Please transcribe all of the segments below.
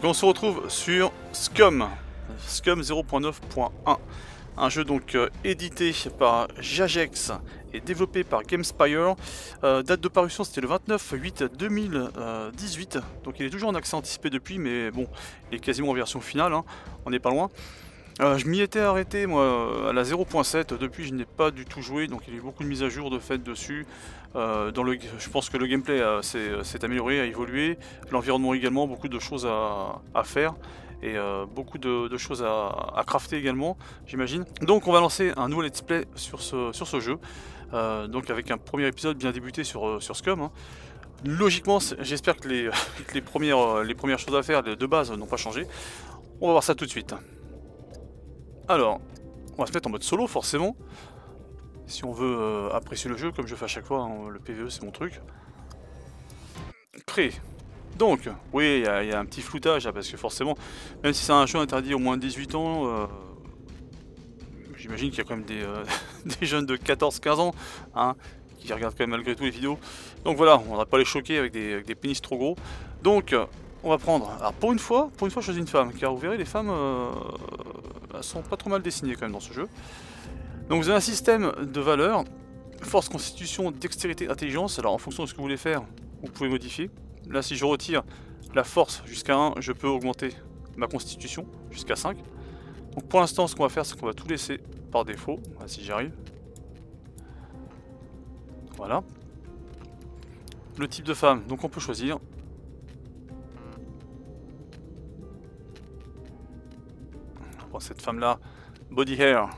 on se retrouve sur Scum 0.9.1, un jeu donc édité par Jagex et développé par GameSpire. Date de parution c'était le 29/8/2018, donc il est toujours en accès anticipé depuis, mais bon, il est quasiment en version finale, hein. On n'est pas loin. Je m'y étais arrêté moi à la 0.7, depuis je n'ai pas du tout joué, donc il y a eu beaucoup de mises à jour de fait dessus. Je pense que le gameplay s'est amélioré, a évolué, l'environnement également, beaucoup de choses à faire et beaucoup de choses à crafter également, j'imagine. Donc on va lancer un nouveau let's play sur ce jeu, donc avec un premier épisode bien débuté sur Scum, hein. Logiquement j'espère que les premières choses à faire de base n'ont pas changé. On va voir ça tout de suite. Alors, on va se mettre en mode solo forcément, si on veut apprécier le jeu comme je fais à chaque fois, hein, le PvE c'est mon truc. Créer. Donc, oui, il y a un petit floutage là, parce que forcément, même si c'est un jeu interdit au moins de 18 ans, j'imagine qu'il y a quand même des, des jeunes de 14-15 ans, hein, qui regardent quand même malgré tout les vidéos. Donc voilà, on va pas les choquer avec des pénis trop gros. Donc, on va prendre, alors pour une fois je choisis une femme, car vous verrez les femmes elles sont pas trop mal dessinées quand même dans ce jeu. Donc vous avez un système de valeurs, force, constitution, dextérité, intelligence. Alors en fonction de ce que vous voulez faire, vous pouvez modifier. Là si je retire la force jusqu'à 1, je peux augmenter ma constitution jusqu'à 5. Donc pour l'instant ce qu'on va faire, c'est qu'on va tout laisser par défaut, si j'y arrive. Voilà. Le type de femme, donc on peut choisir. Bon, cette femme là, body hair.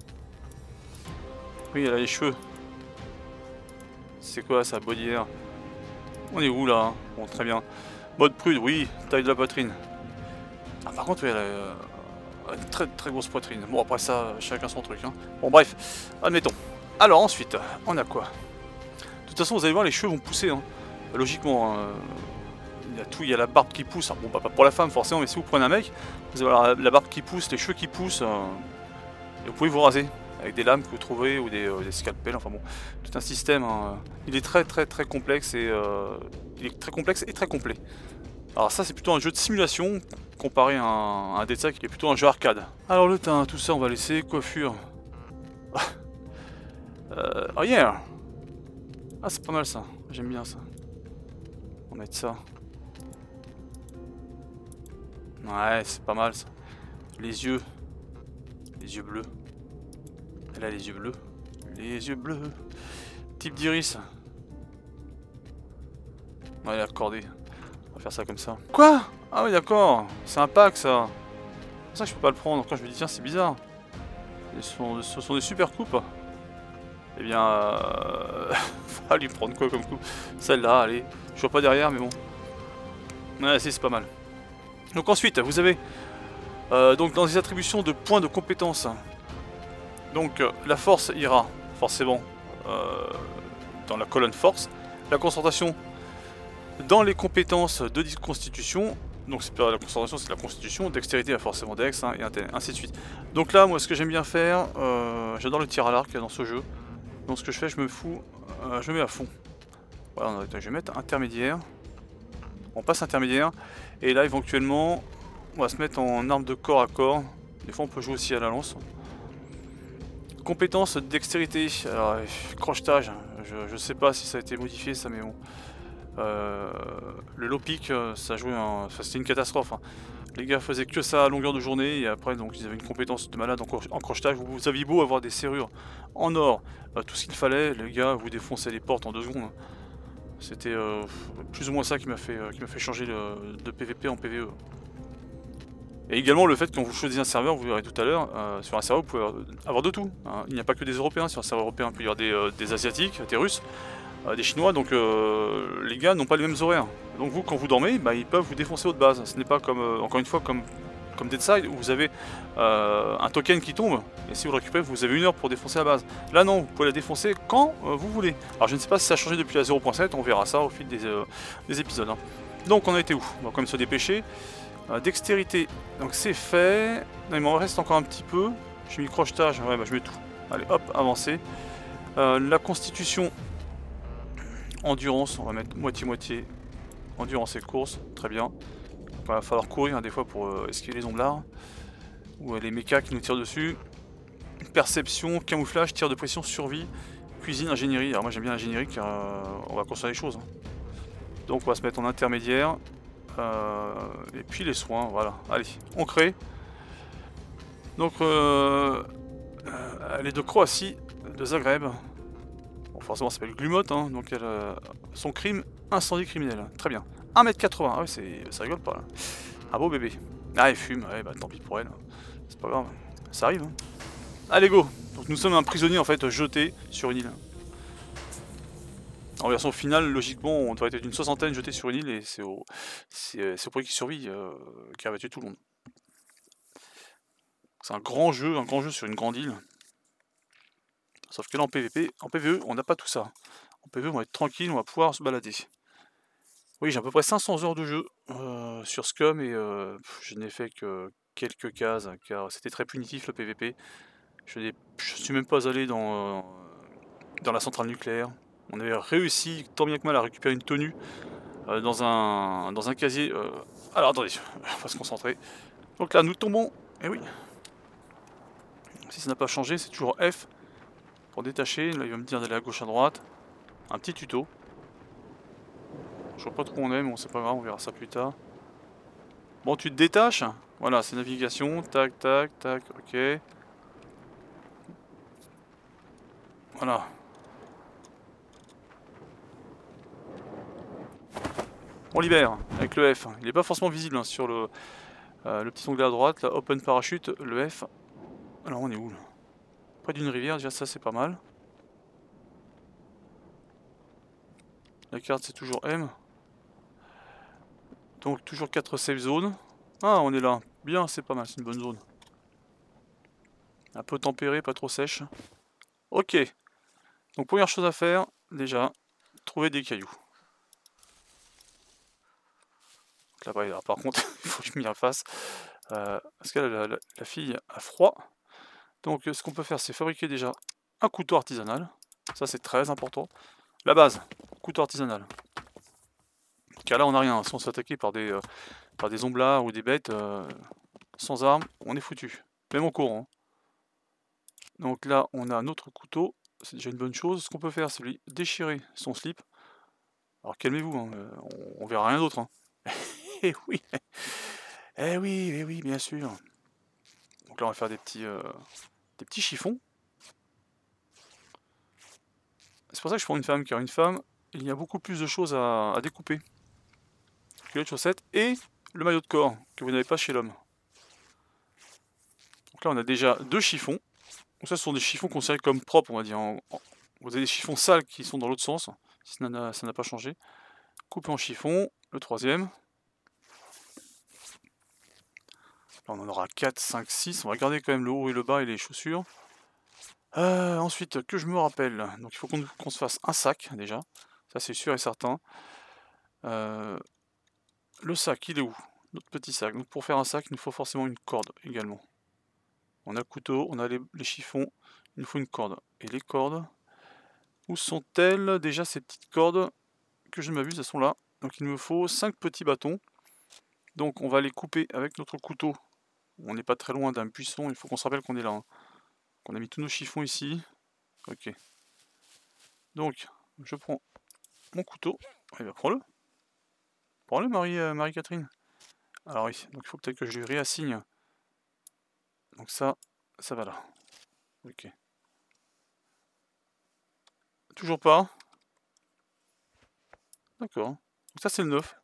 Oui, elle a les cheveux. C'est quoi ça, body hair? On est où là, hein? Bon, très bien. Mode prude, oui, taille de la poitrine. Ah, par contre, oui, elle a une très très grosse poitrine. Bon, après ça, chacun son truc, hein. Bon, bref, admettons. Alors ensuite, on a quoi? De toute façon, vous allez voir, les cheveux vont pousser, hein. Logiquement, hein. Il y a tout, il y a la barbe qui pousse. Alors, bon, bah, pas pour la femme forcément, mais si vous prenez un mec, vous allez avoir la barbe qui pousse, les cheveux qui poussent, et vous pouvez vous raser avec des lames que vous trouverez ou des scalpels. Enfin bon, tout un système, hein. Il est très complexe et il est très complexe et très complet. Alors ça, c'est plutôt un jeu de simulation comparé à un Dead Sack qui est plutôt un jeu arcade. Alors le teint, tout ça, on va laisser. Coiffure. Oh yeah. Ah, c'est pas mal ça. J'aime bien ça. On va mettre ça. Ouais, c'est pas mal ça. Les yeux bleus. Elle a les yeux bleus. Les yeux bleus. Type d'iris. Ouais, accordé. On va faire ça comme ça. Quoi? Ah oui, d'accord. C'est un pack ça. C'est pour ça que je peux pas le prendre. Quand je me dis tiens, c'est bizarre. Ce sont des super coupes. Eh bien, on va lui prendre quoi comme coupe? Celle-là, allez. Je vois pas derrière, mais bon. Ouais, si, c'est pas mal. Donc ensuite, vous avez donc dans les attributions de points de compétence. Donc la force ira forcément dans la colonne force. La concentration dans les compétences de constitution. Donc c'est pas la concentration, c'est la constitution. Dextérité va forcément dex, hein, et ainsi de suite. Donc là, moi, ce que j'aime bien faire, j'adore le tir à l'arc dans ce jeu. Donc ce que je fais, je me mets à fond. Voilà, je vais mettre intermédiaire. On passe intermédiaire. Et là, éventuellement, on va se mettre en arme de corps à corps. Des fois, on peut jouer aussi à la lance. Compétence dextérité. Alors, crochetage. Je sais pas si ça a été modifié, ça, mais bon. Le low pick, ça jouait enfin, c'était une catastrophe, hein. Les gars faisaient que ça à longueur de journée et après donc ils avaient une compétence de malade en crochetage. Vous aviez beau avoir des serrures en or, tout ce qu'il fallait, les gars vous défonçaient les portes en 2 secondes. C'était plus ou moins ça qui m'a fait changer de PVP en PVE. Et également le fait que quand vous choisissez un serveur, vous verrez tout à l'heure, sur un serveur vous pouvez avoir de tout, hein. Il n'y a pas que des Européens, sur un serveur européen il peut y avoir des Asiatiques, des Russes, des Chinois, donc les gars n'ont pas les mêmes horaires. Donc vous, quand vous dormez, bah, ils peuvent vous défoncer votre base. Ce n'est pas comme, encore une fois, comme Deadside, où vous avez un token qui tombe, et si vous le récupérez, vous avez 1 heure pour défoncer la base. Là non, vous pouvez la défoncer quand vous voulez. Alors je ne sais pas si ça a changé depuis la 0.7, on verra ça au fil des épisodes, hein. Donc on a été où? On va quand même se dépêcher. Dextérité, donc c'est fait. Non, il m'en reste encore un petit peu. J'ai mis crochetage, ouais, bah je mets tout. Allez hop, avancé. La constitution... Endurance, on va mettre moitié-moitié. Endurance et course, très bien. Il va falloir courir hein, des fois pour esquiver les omblards. Ou les mechas qui nous tirent dessus. Perception, camouflage, tir de pression, survie, cuisine, ingénierie. Alors moi j'aime bien l'ingénierie car on va construire les choses. Hein. Donc on va se mettre en intermédiaire. Et puis les soins, voilà. Allez, on crée. Donc elle est de Croatie, de Zagreb. Bon, forcément ça s'appelle Glumot, hein. Donc elle, son crime, incendie criminel. Très bien. 1m80, ah ouais, ça rigole pas là. Un beau bébé. Ah elle fume, ouais bah tant pis pour elle. C'est pas grave, ça arrive. Hein. Allez go. Donc nous sommes un prisonnier en fait jeté sur une île. En version finale, logiquement, on devrait être une soixantaine jetés sur une île et c'est au premier qui survit qui va tuer tout le monde. C'est un grand jeu sur une grande île. Sauf que là en PVP, en PVE, on n'a pas tout ça. En PVE, on va être tranquille, on va pouvoir se balader. Oui, j'ai à peu près 500 heures de jeu sur Scum et je n'ai fait que quelques cases car c'était très punitif le PVP. Je suis même pas allé dans la centrale nucléaire. On avait réussi tant bien que mal à récupérer une tenue dans un casier. Alors attendez, on va se concentrer. Donc là nous tombons, et oui. Si ça n'a pas changé, c'est toujours F pour détacher. Là il va me dire d'aller à gauche à droite. Un petit tuto. Je vois pas trop où on est, mais bon c'est pas grave, on verra ça plus tard. Bon tu te détaches, voilà c'est navigation, tac tac tac, ok. Voilà. On libère avec le F. Il n'est pas forcément visible hein, sur le petit onglet à droite, là, Open Parachute, le F. Alors on est où là? Près d'une rivière, déjà ça c'est pas mal. La carte c'est toujours M. Donc toujours 4 safe zones. Ah on est là, bien c'est pas mal, c'est une bonne zone. Un peu tempéré, pas trop sèche. Ok. Donc première chose à faire, déjà, trouver des cailloux. Donc là, par contre, il faut que je m'y refasse. Parce que la fille a froid. Donc ce qu'on peut faire, c'est fabriquer déjà un couteau artisanal. Ça c'est très important. La base, couteau artisanal. Car là on n'a rien, si on se fait attaquer par des omblards ou des bêtes sans armes, on est foutu. Même en courant. Donc là on a notre couteau, c'est déjà une bonne chose. Ce qu'on peut faire c'est lui déchirer son slip. Alors calmez-vous, hein, on verra rien d'autre. Hein. Eh oui, eh oui, eh oui, bien sûr. Donc là on va faire des petits chiffons. C'est pour ça que je prends une femme, car une femme, il y a beaucoup plus de choses à découper que les chaussettes et le maillot de corps que vous n'avez pas chez l'homme. Donc là on a déjà 2 chiffons. Donc ça ce sont des chiffons considérés comme propres, on va dire. Vous avez des chiffons sales qui sont dans l'autre sens, si ça n'a pas changé. Coupé en chiffon, le troisième. Là on en aura 4, 5, 6. On va garder quand même le haut et le bas et les chaussures. Ensuite, que je me rappelle, donc il faut qu'on se fasse un sac déjà. Ça c'est sûr et certain. Le sac, il est où? Notre petit sac. Donc pour faire un sac, il nous faut forcément une corde également. On a le couteau, on a les chiffons, il nous faut une corde. Et les cordes, où sont-elles? Déjà ces petites cordes, que je ne m'abuse, elles sont là. Donc il me faut 5 petits bâtons. Donc on va les couper avec notre couteau. On n'est pas très loin d'un buisson, il faut qu'on se rappelle qu'on est là. Hein. On a mis tous nos chiffons ici. Ok. Donc, je prends mon couteau. Eh bien, prends-le. Prends-le, Marie-Catherine. Alors oui, donc il faut peut-être que je lui réassigne. Donc ça va là. Ok. Toujours pas. D'accord. Donc ça c'est le 9.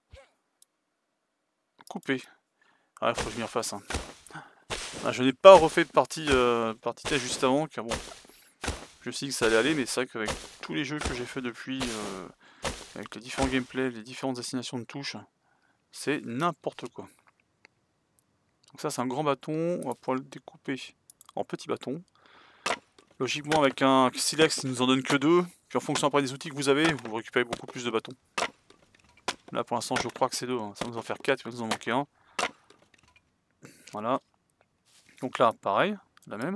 Coupé. Ah, il faut que je m'y refasse. Hein. Ah, je n'ai pas refait de partie test juste avant, car bon, je me suis dit que ça allait aller, mais c'est vrai qu'avec tous les jeux que j'ai fait depuis, avec les différents gameplays, les différentes assignations de touches, c'est n'importe quoi. Donc ça c'est un grand bâton, on va pouvoir le découper en petits bâtons. Logiquement avec un silex il nous en donne que 2, puis en fonction après des outils que vous avez, vous récupérez beaucoup plus de bâtons. Là pour l'instant je crois que c'est 2, hein. Ça va nous en faire 4, il va nous en manquer un. Voilà. Donc là pareil, la même.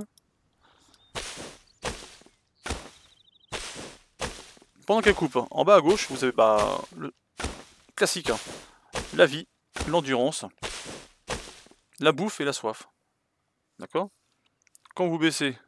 Pendant qu'elle coupe, en bas à gauche vous avez le classique, hein. La vie, l'endurance, la bouffe et la soif. D'accord? Quand vous baissez,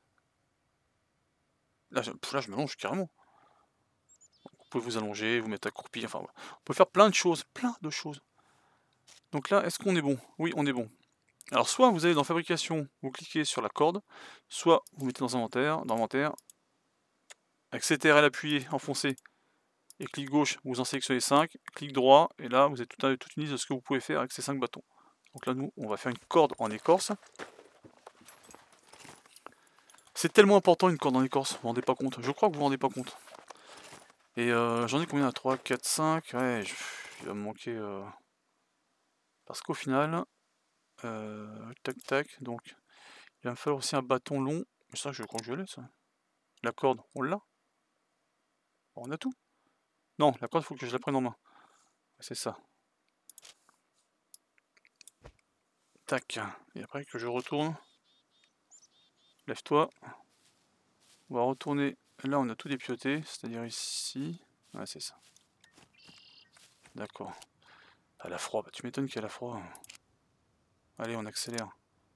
là je m'allonge carrément. Vous pouvez vous allonger, vous mettre accroupi, enfin voilà. On peut faire plein de choses, plein de choses. Donc là, est-ce qu'on est bon? Oui, on est bon. Alors soit vous allez dans fabrication, vous cliquez sur la corde, soit vous mettez dans inventaire, avec CTRL appuyé, enfoncé, et clic gauche, vous en sélectionnez 5, clic droit, et là vous avez toute une liste de ce que vous pouvez faire avec ces 5 bâtons. Donc là nous, on va faire une corde en écorce. C'est tellement important une corde en écorce, vous vous rendez pas compte, je crois que vous vous rendez pas compte. Et j'en ai combien là? 3, 4, 5, ouais, il va me manquer... Parce qu'au final, tac tac, donc il va me falloir aussi un bâton long, mais ça je crois que je l'ai ça. La corde, on l'a? On a tout? Non, la corde, il faut que je la prenne en main. C'est ça. Tac. Et après que je retourne. Lève-toi. On va retourner. Là, on a tout dépioté. C'est-à-dire ici. Ouais, c'est ça. D'accord. Elle a froid. Bah, tu m'étonnes qu'elle a froid. Allez, on accélère.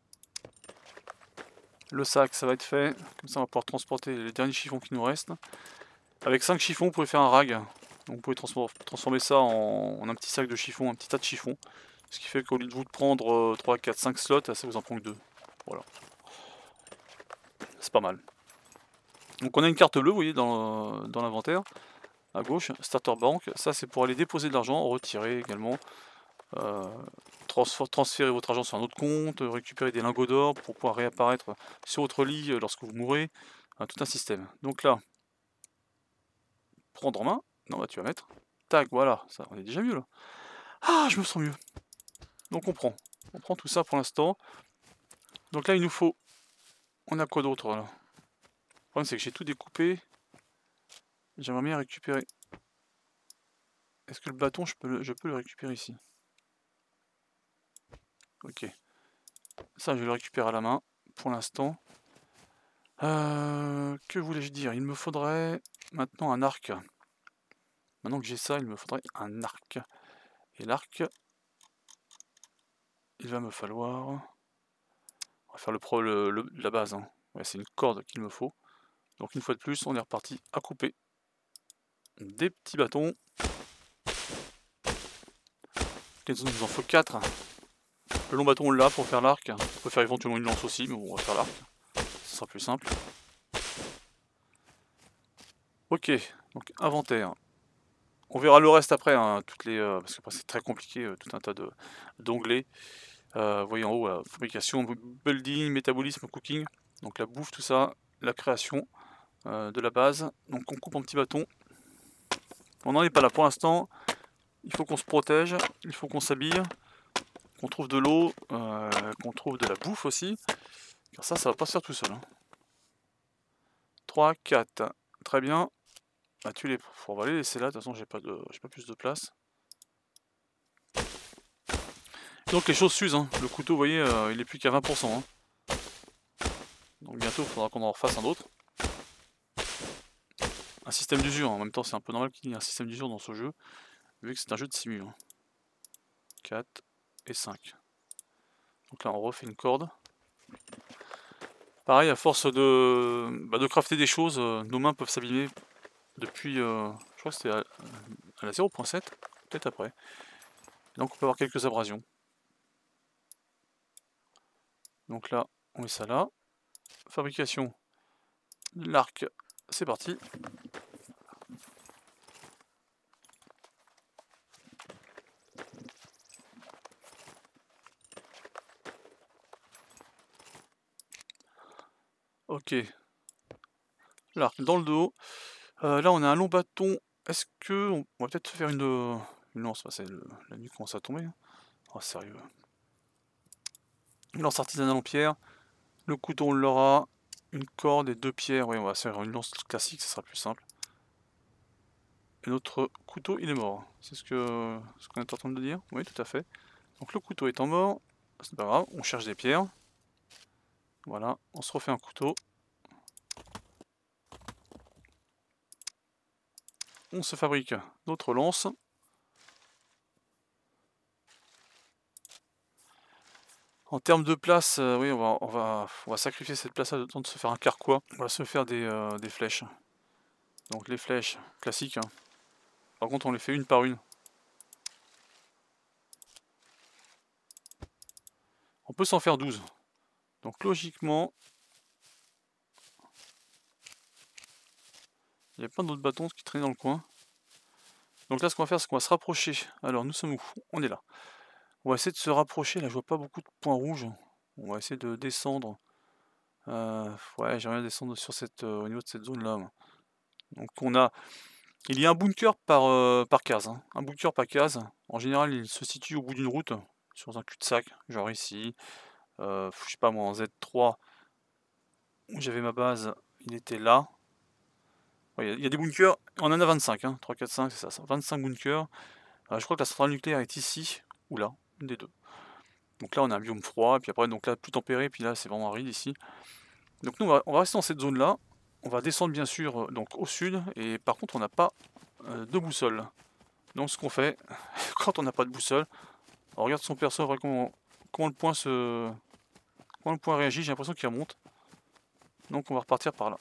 Le sac, ça va être fait. Comme ça, on va pouvoir transporter les derniers chiffons qui nous restent. Avec 5 chiffons, vous pouvez faire un rag. Donc, vous pouvez transformer ça en un petit sac de chiffons, un petit tas de chiffons. Ce qui fait qu'au lieu de vous prendre 3, 4, 5 slots, ça vous en prend que 2. Voilà. C'est pas mal. Donc on a une carte bleue, vous voyez, dans l'inventaire, à gauche, Starter Bank. Ça, c'est pour aller déposer de l'argent, retirer également, euh, transférer votre argent sur un autre compte, récupérer des lingots d'or pour pouvoir réapparaître sur votre lit lorsque vous mourrez. Tout un système. Donc là, prendre en main. Non, bah tu vas mettre. Tac, voilà, ça, on est déjà mieux là. Ah, je me sens mieux. Donc on prend. On prend tout ça pour l'instant. Donc là, il nous faut... On a quoi d'autre là? Le problème, c'est que j'ai tout découpé. J'aimerais bien récupérer... Est-ce que le bâton, je peux le récupérer ici? Ok. Ça, je vais le récupérer à la main, pour l'instant. Que voulais-je dire? Il me faudrait maintenant un arc. Maintenant que j'ai ça, il me faudrait un arc. Et l'arc, il va me falloir... On va faire la base. Hein. Ouais, c'est une corde qu'il me faut. Donc une fois de plus, on est reparti à couper des petits bâtons. Il nous en faut 4. Le long bâton, on l'a pour faire l'arc. On peut faire éventuellement une lance aussi, mais bon, on va faire l'arc. Ce sera plus simple. Ok, donc inventaire. On verra le reste après, hein, parce que c'est très compliqué, tout un tas d'onglets. Vous voyez en haut, fabrication, building, métabolisme, cooking. Donc la bouffe, tout ça, la création de la base. Donc on coupe en petits bâtons. On n'en est pas là pour l'instant. Il faut qu'on se protège, il faut qu'on s'habille, qu'on trouve de l'eau, qu'on trouve de la bouffe aussi. Car ça va pas se faire tout seul. Hein. 3, 4, très bien. Bah, on va les laisser là, de toute façon j'ai pas plus de place. Donc les choses s'usent, hein. Le couteau, vous voyez, il est plus qu'à 20%. Hein. Donc bientôt il faudra qu'on en refasse un autre. Un système d'usure, en même temps c'est un peu normal qu'il y ait un système d'usure dans ce jeu, vu que c'est un jeu de simu. Hein. 4 et 5. Donc là on refait une corde. Pareil, à force de crafter des choses, nos mains peuvent s'abîmer depuis, je crois que c'était à la 0.7, peut-être après. Donc on peut avoir quelques abrasions. Donc là, on met ça là. Fabrication, l'arc, c'est parti. Ok. L'arc dans le dos. Là on a un long bâton. Est-ce que on va peut-être faire une lance, c'est la nuit commence à tomber. Hein. Oh sérieux. Une lance artisanale en pierre. Le couteau on l'aura. Une corde et 2 pierres. Oui, on va faire une lance classique, ça sera plus simple. Et notre couteau il est mort. C'est ce qu'on est en train de dire? Oui, tout à fait. Donc le couteau étant mort, c'est pas grave, on cherche des pierres. Voilà, on se refait un couteau. On se fabrique d'autres lances. En termes de place, oui, on va sacrifier cette place-là, le temps de se faire un carquois. On va se faire des flèches. Donc les flèches classiques, hein. Par contre, on les fait une par une. On peut s'en faire 12. Donc logiquement, il y a plein d'autres bâtons qui traînaient dans le coin. Donc là, ce qu'on va faire, c'est qu'on va se rapprocher. Alors, nous sommes où? On est là. On va essayer de se rapprocher. Là, je vois pas beaucoup de points rouges. On va essayer de descendre. Ouais, j'aimerais bien descendre sur au niveau de cette zone-là. Donc il y a un bunker par case, hein. Un bunker par case. En général, il se situe au bout d'une route, sur un cul-de-sac, genre ici. Je sais pas moi, en Z3, où j'avais ma base, il était là. Ouais, il y a des bunkers, on en a 25, hein. 3, 4, 5, c'est ça, 25 bunkers. Je crois que la centrale nucléaire est ici, ou là, une des deux. Donc là, on a un biome froid, et puis après, donc là, plus tempéré, puis là, c'est vraiment aride ici. Donc nous, on va rester dans cette zone-là. On va descendre, bien sûr, donc au sud, et par contre, on n'a pas de boussole. Donc ce qu'on fait, quand on n'a pas de boussole, on regarde son perso, on voit comment le point réagit, j'ai l'impression qu'il remonte. Donc on va repartir par là.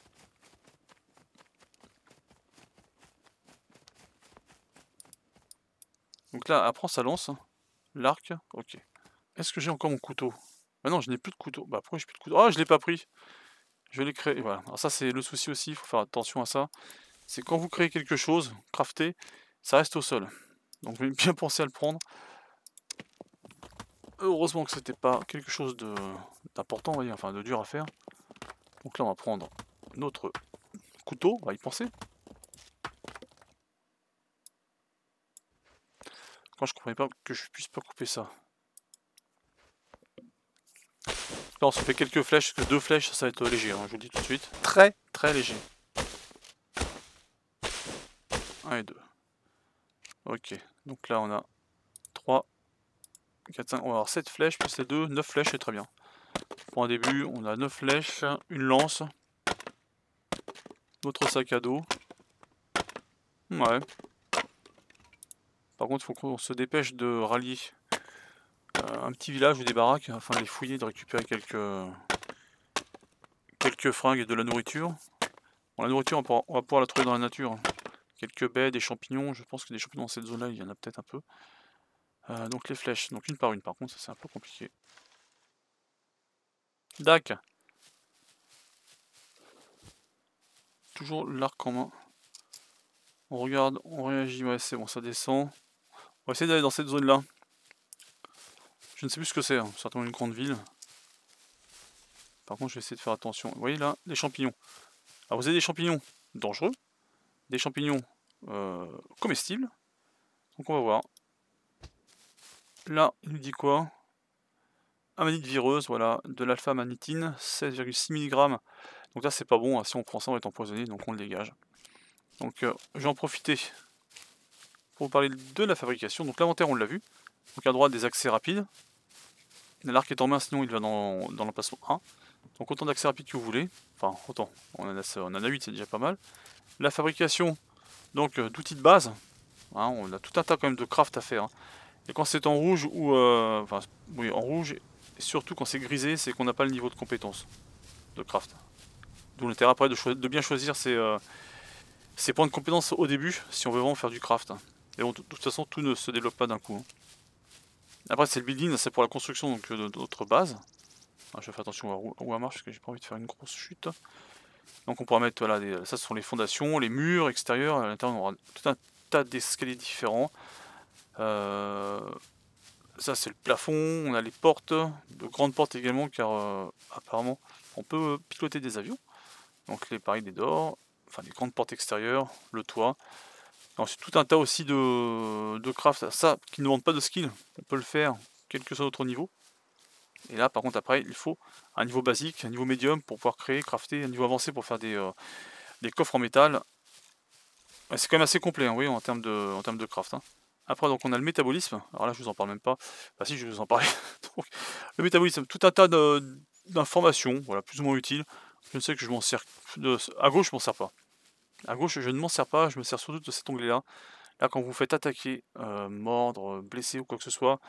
Donc là, après ça lance, l'arc, ok. Est-ce que j'ai encore mon couteau? Ah non, je n'ai plus de couteau. Bah pourquoi j'ai plus de couteau? Ah, je l'ai pas pris. Je l'ai créé, voilà. Alors ça c'est le souci aussi, il faut faire attention à ça. C'est quand vous créez quelque chose, crafter, ça reste au sol. Donc vous bien penser à le prendre. Heureusement que c'était pas quelque chose d'important, on va dire, enfin de dur à faire. Donc là on va prendre notre couteau, on va y penser. Quand je comprenais pas que je puisse pas couper ça. Là on se fait quelques flèches, parce que 2 flèches ça va être léger, hein, je vous le dis tout de suite. Très très léger. 1 et 2. Ok, donc là on a 3, 4, 5, on va avoir 7 flèches plus les 2, 9 flèches, c'est très bien. Pour un début, on a 9 flèches, une lance, notre sac à dos. Ouais. Par contre, il faut qu'on se dépêche de rallier un petit village ou des baraques, afin de les fouiller, de récupérer quelques fringues et de la nourriture. Bon, la nourriture, on va pouvoir la trouver dans la nature. Quelques baies, des champignons, je pense que des champignons dans cette zone-là, il y en a peut-être un peu. Donc les flèches, donc une par une, par contre, ça c'est un peu compliqué. Dac. Toujours l'arc en main. On regarde, on réagit, ouais c'est bon, ça descend. On va essayer d'aller dans cette zone-là. Je ne sais plus ce que c'est, hein. Certainement une grande ville. Par contre, je vais essayer de faire attention. Vous voyez là, les champignons. Alors vous avez des champignons dangereux, des champignons comestibles. Donc on va voir. Là, il nous dit quoi? Amanite vireuse, voilà, de l'alpha-manitine, 16,6 mg. Donc là, c'est pas bon, hein. Si on prend ça, on va être empoisonné, donc on le dégage. Donc je vais en profiter pour vous parler de la fabrication. Donc l'inventaire, on l'a vu. Donc à droite, des accès rapides. L'arc est en main, sinon il va dans l'emplacement 1. Donc autant d'accès rapides que vous voulez. Enfin, autant. On en a 8, c'est déjà pas mal. La fabrication, donc d'outils de base. Hein, on a tout un tas quand même de craft à faire. Hein. Et quand c'est en rouge ou enfin oui en rouge, et surtout quand c'est grisé, c'est qu'on n'a pas le niveau de compétence de craft. D'où l'intérêt après de bien choisir ses points de compétence au début si on veut vraiment faire du craft. Et bon, de toute façon tout ne se développe pas d'un coup. Hein. Après c'est le building, c'est pour la construction donc, de notre base. Ah, je vais faire attention où elle marche parce que j'ai pas envie de faire une grosse chute. Donc on pourra mettre voilà, ça ce sont les fondations, les murs extérieurs, à l'intérieur on aura tout un tas d'escaliers différents. Ça c'est le plafond, on a les portes, de grandes portes également car apparemment on peut piloter des avions. Donc les pareil des doors, enfin des grandes portes extérieures, le toit. Ensuite tout un tas aussi de craft, ça qui ne demande pas de skill, on peut le faire quel que soit notre niveau. Et là par contre après il faut un niveau basique, un niveau médium pour pouvoir créer, crafter, un niveau avancé pour faire des coffres en métal. C'est quand même assez complet, hein, oui, en termes de craft. Hein. Après, donc, on a le métabolisme. Alors là, je vous en parle même pas. Bah si, je vais vous en parler. Donc, le métabolisme, tout un tas d'informations, voilà, plus ou moins utiles. Je ne sais que je m'en sers. À gauche, je m'en sers pas. À gauche, je ne m'en sers pas. Je me sers surtout de cet onglet-là. Là, quand vous faites attaquer, mordre, blesser ou quoi que ce soit,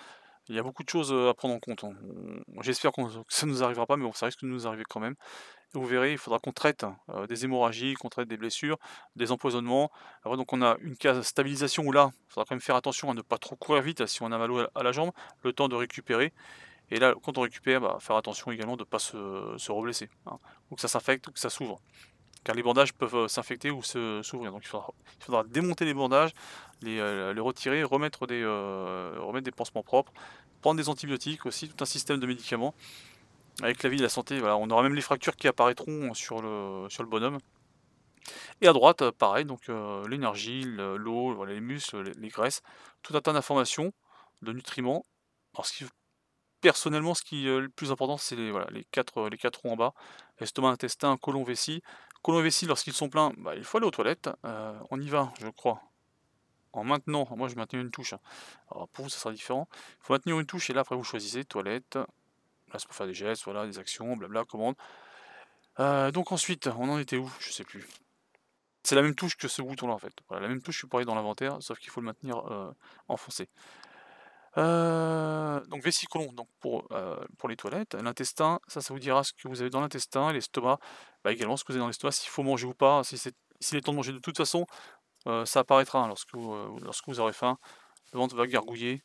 Il y a beaucoup de choses, à prendre en compte, hein. J'espère que ça nous arrivera pas, mais bon, ça risque de nous arriver quand même. Et vous verrez, il faudra qu'on traite, des hémorragies, qu'on traite des blessures, des empoisonnements. Alors donc on a une case stabilisation où là, il faudra quand même faire attention à ne pas trop courir vite si on a mal à la jambe, le temps de récupérer. Et là, quand on récupère, bah, faire attention également de ne pas se reblesser, hein, ou que ça s'infecte ou que ça s'ouvre. Car les bandages peuvent, s'infecter ou se s'ouvrir. Donc il faudra démonter les bandages, les retirer, remettre des pansements propres, prendre des antibiotiques aussi, tout un système de médicaments. Avec la vie et la santé, voilà, on aura même les fractures qui apparaîtront sur le bonhomme. Et à droite, pareil, donc l'énergie, l'eau, voilà, les muscles, les graisses, tout un tas d'informations, de nutriments. Alors personnellement, ce qui est le plus important, c'est voilà, les 4 ronds en bas, estomac, intestin, côlon, vessie. Côlon et vessie, lorsqu'ils sont pleins, bah, il faut aller aux toilettes. On y va, je crois, en maintenant, moi je maintiens une touche, hein. Alors pour vous, ça sera différent. Il faut maintenir une touche et là, après, vous choisissez toilette. Là, c'est pour faire des gestes, voilà, des actions, blabla, commande. Donc ensuite, on en était où? Je sais plus. C'est la même touche que ce bouton-là, en fait. Voilà, la même touche que pour aller dans l'inventaire, sauf qu'il faut le maintenir, enfoncé. Donc vessie côlon, donc pour les toilettes. L'intestin, ça vous dira ce que vous avez dans l'intestin et l'estomac, bah, également ce que vous avez dans l'estomac, s'il faut manger ou pas, s'il est temps de manger. De toute façon, ça apparaîtra, hein, lorsque vous aurez faim, le ventre va gargouiller.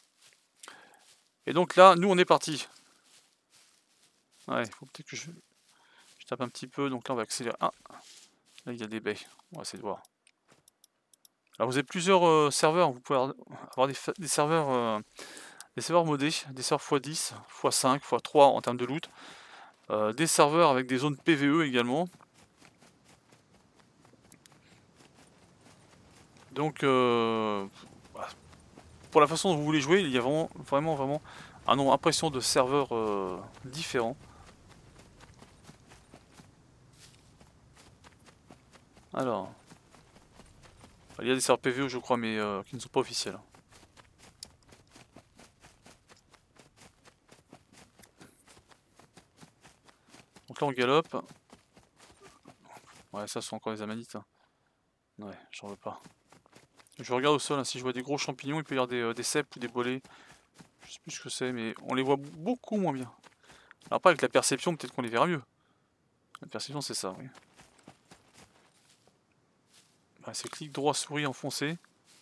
Et donc là, nous on est parti. Ouais, il faut peut-être que je tape un petit peu, donc là on va accélérer. Ah! Là il y a des baies, on va essayer de voir. Alors vous avez plusieurs, serveurs, vous pouvez avoir des serveurs modés, des serveurs x10, x5, x3 en termes de loot. Des serveurs avec des zones PVE également. Donc bah, pour la façon dont vous voulez jouer, il y a vraiment un nombre impressionnant de serveurs différents. Alors, il y a des serveurs PVE je crois, mais qui ne sont pas officiels. Donc là on galope. Ouais, ça sont encore des amanites, hein. Ouais, j'en veux pas. Je regarde au sol, hein, si je vois des gros champignons, il peut y avoir des cèpes ou des bolets. Je sais plus ce que c'est, mais on les voit beaucoup moins bien. Alors pas avec la perception, peut-être qu'on les verra mieux. La perception c'est ça, oui. Ouais, c'est clic droit souris enfoncé.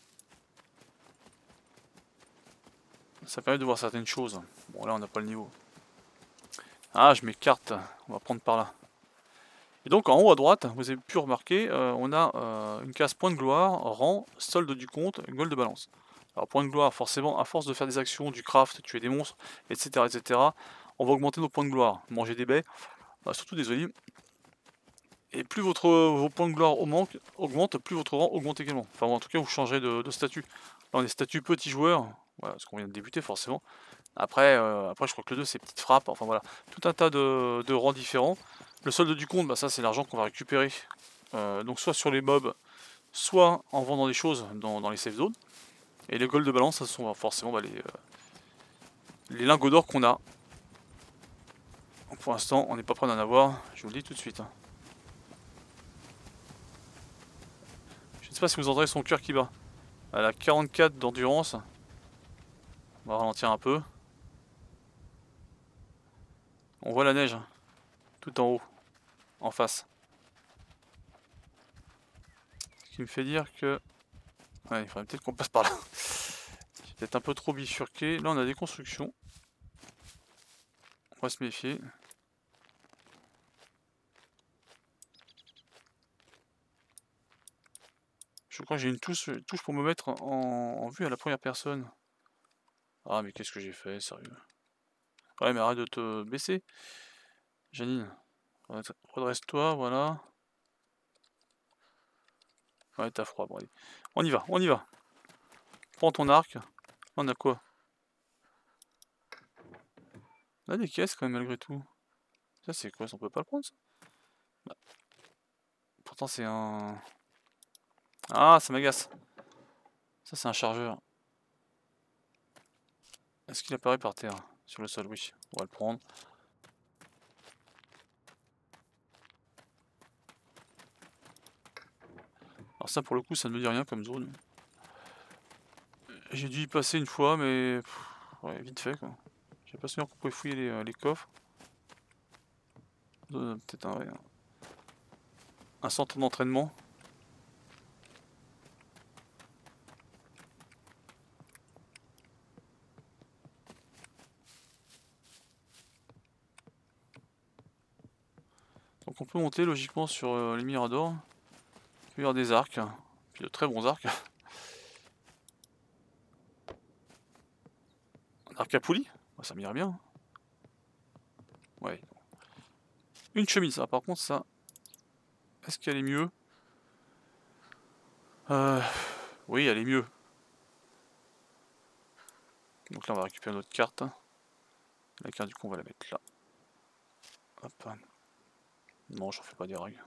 Ça permet de voir certaines choses. Bon là on n'a pas le niveau. Ah, je m'écarte, on va prendre par là. Et donc en haut à droite, vous avez pu remarquer, on a une case point de gloire, rang, solde du compte, gueule de balance. Alors point de gloire, forcément, à force de faire des actions, du craft, tuer des monstres, etc., on va augmenter nos points de gloire, manger des baies, surtout des olives. Et plus vos points de gloire augmentent, plus votre rang augmente également. Enfin bon, en tout cas, vous changerez de statut. Là, on est statut petit joueur, voilà, parce qu'on vient de débuter forcément. Après, je crois que le 2 c'est petite frappe, enfin voilà, tout un tas de rangs différents. Le solde du compte, bah, ça c'est l'argent qu'on va récupérer, donc soit sur les mobs, soit en vendant des choses dans les safe zones. Et les gold de balance, ça sont forcément bah, les lingots d'or qu'on a. Donc, pour l'instant, on n'est pas prêt d'en avoir, je vous le dis tout de suite, hein. Je ne sais pas si vous entendez son cœur qui bat. Elle a 44 d'endurance. On va ralentir un peu. On voit la neige, hein, tout en haut, en face. Ce qui me fait dire que... Ouais, il faudrait peut-être qu'on passe par là. C'est peut-être un peu trop bifurqué. Là, on a des constructions. On va se méfier. Je crois que j'ai une touche pour me mettre en vue à la première personne. Ah, mais qu'est-ce que j'ai fait, sérieux? Ouais, mais arrête de te baisser, Janine. Redresse-toi, voilà. Ouais, t'as froid, bon allez. On y va, on y va. Prends ton arc. On a quoi? On a des caisses quand même malgré tout. Ça c'est quoi? Ça, on peut pas le prendre ça? Bah, pourtant c'est un... Ah, ça m'agace. Ça c'est un chargeur. Est-ce qu'il apparaît par terre? Sur le sol, oui. On va le prendre. Alors ça pour le coup ça ne me dit rien comme zone. J'ai dû y passer une fois mais... Ouais, vite fait quoi. J'ai pas souvenir qu'on pouvait fouiller les coffres. Peut-être un centre d'entraînement. Donc on peut monter logiquement sur les miradors. Il peut y avoir des arcs. Puis de très bons arcs. Un arc à poulie, ça m'irait bien. Ouais. Une chemise, ça par contre ça. Est-ce qu'elle est mieux? Oui, elle est mieux. Donc là on va récupérer notre carte. La carte du coup on va la mettre là. Hop. Non, j'en fais pas des règles.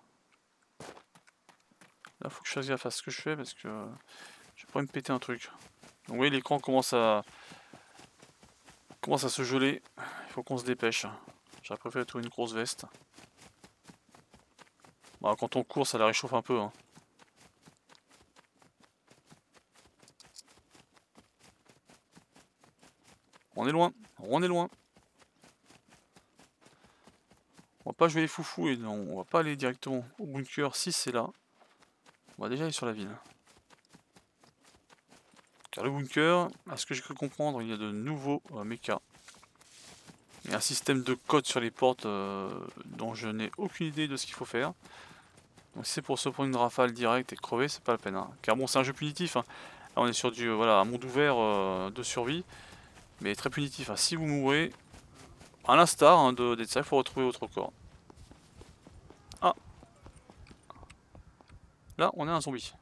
Là faut que je fasse gaffe à ce que je fais parce que je pourrais me péter un truc. Donc oui, l'écran commence à se geler. Il faut qu'on se dépêche. J'aurais préféré trouver une grosse veste. Bon, quand on court ça la réchauffe un peu. Hein. On est loin, on est loin. On va pas jouer les foufous et non, on va pas aller directement au bunker si c'est là. On va déjà aller sur la ville. Car le bunker, à ce que j'ai cru comprendre, il y a de nouveaux mechas. Il y a un système de code sur les portes dont je n'ai aucune idée de ce qu'il faut faire. Donc si c'est pour se prendre une rafale directe et crever, c'est pas la peine. Hein. Car bon, c'est un jeu punitif. Hein. Là on est sur du voilà, un monde ouvert de survie. Mais très punitif. Hein. Si vous mourrez, à l'instar hein, de Dead Cells, il faut retrouver votre corps. Ah. Là, on a un zombie.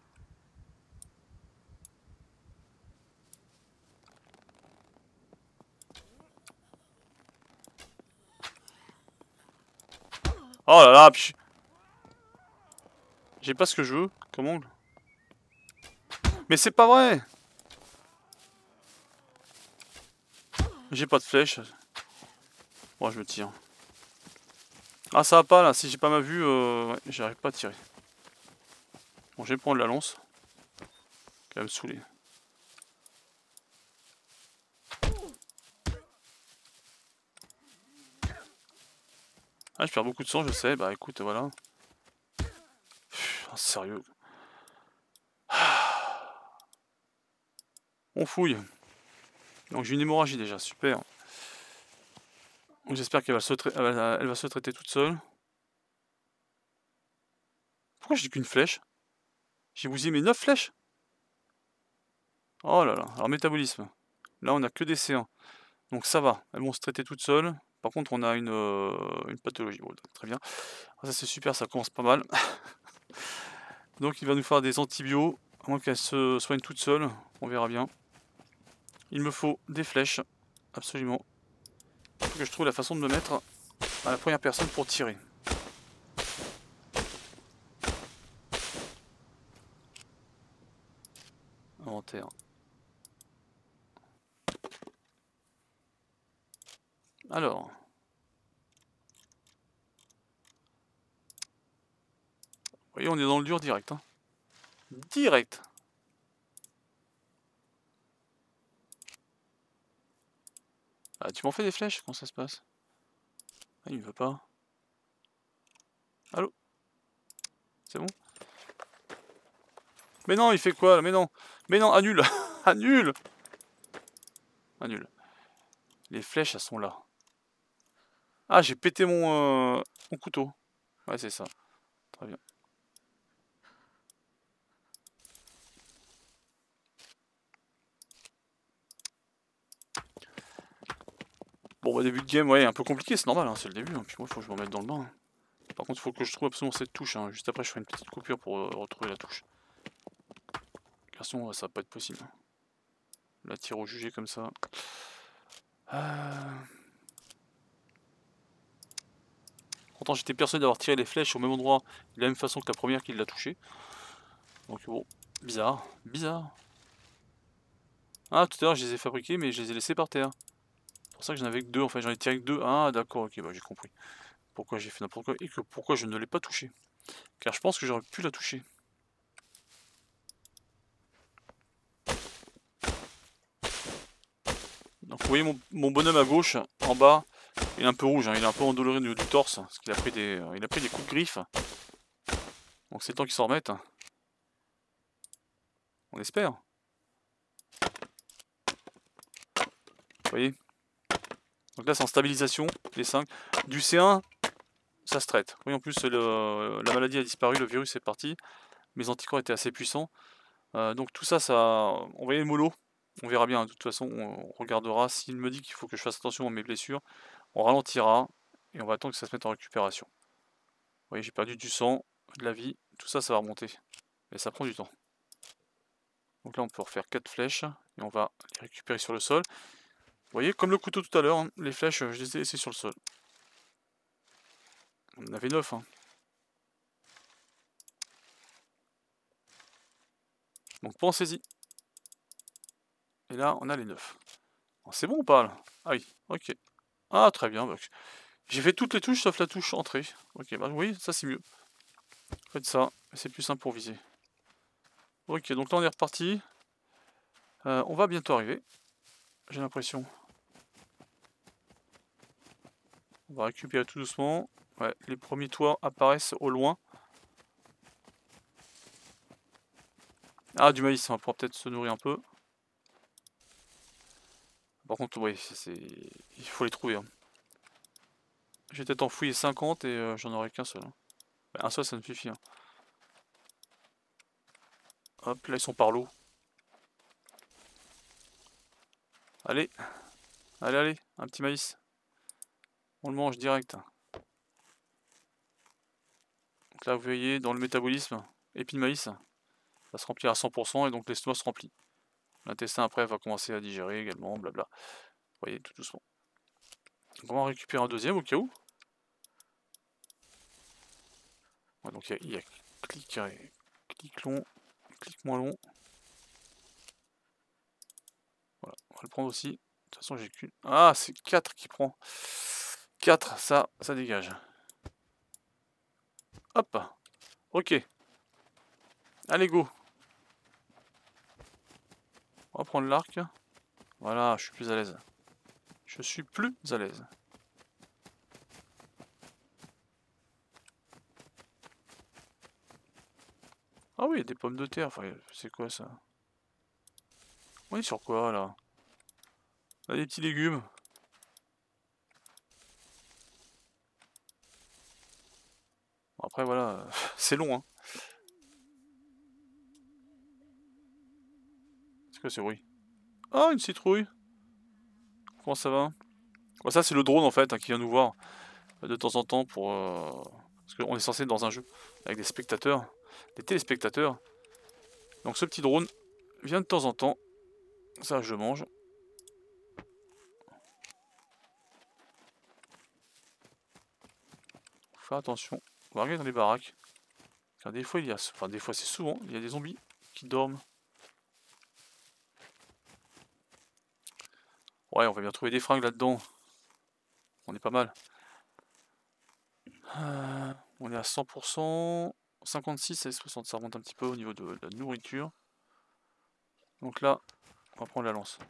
Oh là là, j'ai pas ce que je veux comme ongle. Mais c'est pas vrai! J'ai pas de flèche. Bon, je me tire. Ah, ça va pas là, si j'ai pas ma vue, ouais, j'arrive pas à tirer. Bon, je vais prendre la lance. Quand même saoulé. Ah, je perds beaucoup de sang, je sais. Bah écoute, voilà. Sérieux. On fouille. Donc j'ai une hémorragie déjà, super. J'espère qu'elle va elle va se traiter toute seule. Pourquoi j'ai qu'une flèche? J'ai bousillé mes 9 flèches? Oh là là, alors métabolisme. Là on a que des C1. Donc ça va, elles vont se traiter toutes seules. Par contre on a une pathologie. Bon, très bien. Ça c'est super, ça commence pas mal. Donc il va nous faire des antibiotiques, à moins qu'elle se soigne toute seule. On verra bien. Il me faut des flèches, absolument. Il faut que je trouve la façon de me mettre à la première personne pour tirer. Inventaire. Alors. Vous voyez, on est dans le dur direct. Hein. Direct. Ah, tu m'en fais des flèches? Comment ça se passe? Ah, il me veut pas. Allô? C'est bon? Mais non, il fait quoi là? Mais non! Mais non, annule! Annule! Annule. Les flèches, elles sont là. Ah, j'ai pété mon couteau. Ouais, c'est ça. Très bien. Bon, bah, début de game, ouais, un peu compliqué, c'est normal, hein, c'est le début. Hein. Puis moi, il faut que je me remette dans le bain. Hein. Par contre, il faut que je trouve absolument cette touche. Hein. Juste après, je ferai une petite coupure pour retrouver la touche. Car sinon, ça va pas être possible. La tire au jugé comme ça. Pourtant, j'étais persuadé d'avoir tiré les flèches au même endroit, de la même façon que la première qui l'a touché. Donc bon, bizarre, bizarre. Ah, tout à l'heure, je les ai fabriqués, mais je les ai laissés par terre. C'est pour ça que j'en avais que 2, en fait, j'en ai tiré que 2. Ah, d'accord, ok, bah j'ai compris. Pourquoi j'ai fait n'importe quoi et que pourquoi je ne l'ai pas touché. Car je pense que j'aurais pu la toucher. Donc vous voyez mon bonhomme à gauche, en bas, il est un peu rouge, hein, il est un peu endolori au niveau du torse, parce qu'il a pris des coups de griffe. Donc c'est le temps qu'il s'en remette. On espère. Vous voyez. Donc là c'est en stabilisation, les 5. Du C1, ça se traite. Oui, en plus la maladie a disparu, le virus est parti. Mes anticorps étaient assez puissants. Donc tout ça, on va y aller mollo. On verra bien, de toute façon, on regardera. S'il me dit qu'il faut que je fasse attention à mes blessures, on ralentira et on va attendre que ça se mette en récupération. Vous voyez, j'ai perdu du sang, de la vie, tout ça, ça va remonter. Mais ça prend du temps. Donc là, on peut refaire 4 flèches et on va les récupérer sur le sol. Vous voyez, comme le couteau tout à l'heure, hein, les flèches, je les ai laissées sur le sol. On en avait 9. Hein. Donc pensez-y. Et là, on a les 9. C'est bon ou pas là? Ah oui, ok. Ah, très bien. Bah, j'ai fait toutes les touches sauf la touche entrée. Ok, bah oui, ça c'est mieux. Faites ça, c'est plus simple pour viser. Ok, donc là on est reparti. On va bientôt arriver. J'ai l'impression. On va récupérer tout doucement. Ouais, les premiers toits apparaissent au loin. Ah, du maïs, on va pouvoir peut-être se nourrir un peu. Par contre, oui, il faut les trouver. Hein. J'ai peut-être enfoui 50 et j'en aurai qu'un seul. Hein. Bah, un seul, ça me suffit. Hein. Hop, là ils sont par l'eau. Allez, allez, un petit maïs. On le mange direct. Donc là, vous voyez, dans le métabolisme, épi de maïs, va se remplir à 100% et donc l'estomac se remplit. L'intestin après va commencer à digérer également, blabla. Vous voyez, tout doucement. Donc on va en récupérer un deuxième au cas où. Ouais, donc il y a clic long, clic moins long. Voilà, on va le prendre aussi. De toute façon, j'ai qu'une. Ah, c'est 4 qui prend. 4, ça dégage. Hop, ok. Allez, go. On va prendre l'arc. Voilà, je suis plus à l'aise. Je suis plus à l'aise. Ah oui, des pommes de terre. Enfin, c'est quoi ça? On est sur quoi là? On a des petits légumes. Bon, après voilà, c'est long hein. C'est quoi ce bruit? Ah, une citrouille. Comment ça va? Bon, ça c'est le drone en fait hein, qui vient nous voir de temps en temps pour... Parce qu'on est censé être dans un jeu avec des spectateurs, des téléspectateurs. Donc ce petit drone vient de temps en temps. Ça je le mange. Faut faire attention. On va regarder dans les baraques. Car des fois il y a... Enfin des fois c'est souvent, il y a des zombies qui dorment. Ouais, on va bien trouver des fringues là-dedans. On est pas mal. On est à 100%. 56 et 60, ça remonte un petit peu au niveau de la nourriture. Donc là, on va prendre la lance.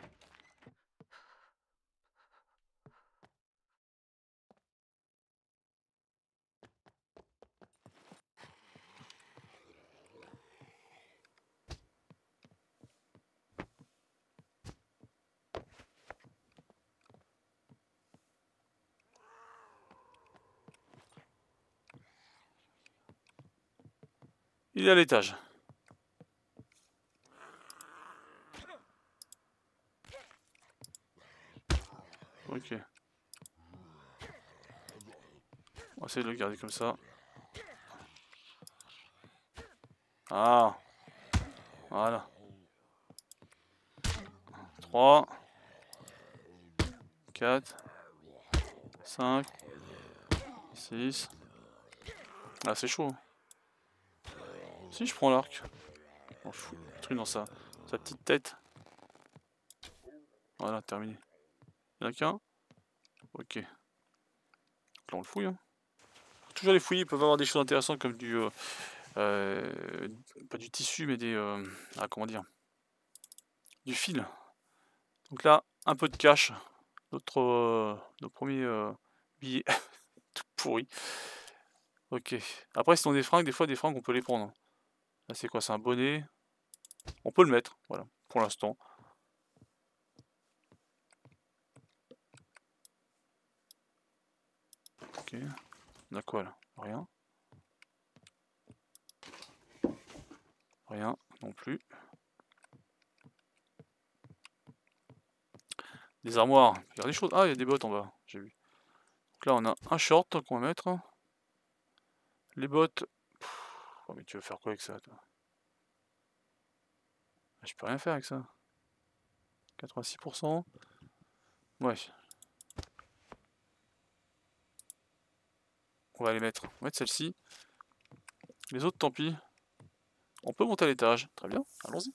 Il est à l'étage. Ok. On va essayer de le garder comme ça. Ah. Voilà. 3. 4. 5. 6. Ah, c'est chaud. Si je prends l'arc. On fout le truc dans sa petite tête. Voilà, terminé. Il y en a qu'un. Ok. Donc là, on le fouille. Hein. Faut toujours les fouiller, ils peuvent avoir des choses intéressantes comme du... pas du tissu, mais des... ah, comment dire? Du fil. Donc là, un peu de cash. Nos premiers billets tout pourris. Ok. Après, si on des fringues, des fois, des fringues, on peut les prendre. Là, c'est quoi? C'est un bonnet. On peut le mettre, voilà, pour l'instant. Ok. On a quoi là? Rien. Rien non plus. Des armoires. Il y a des choses. Ah, il y a des bottes en bas, j'ai vu. Donc là, on a un short qu'on va mettre. Les bottes. Oh, mais tu veux faire quoi avec ça, toi? Je peux rien faire avec ça. 86%. Ouais. On va les mettre. On va mettre celle-ci. Les autres, tant pis. On peut monter à l'étage. Très bien, allons-y.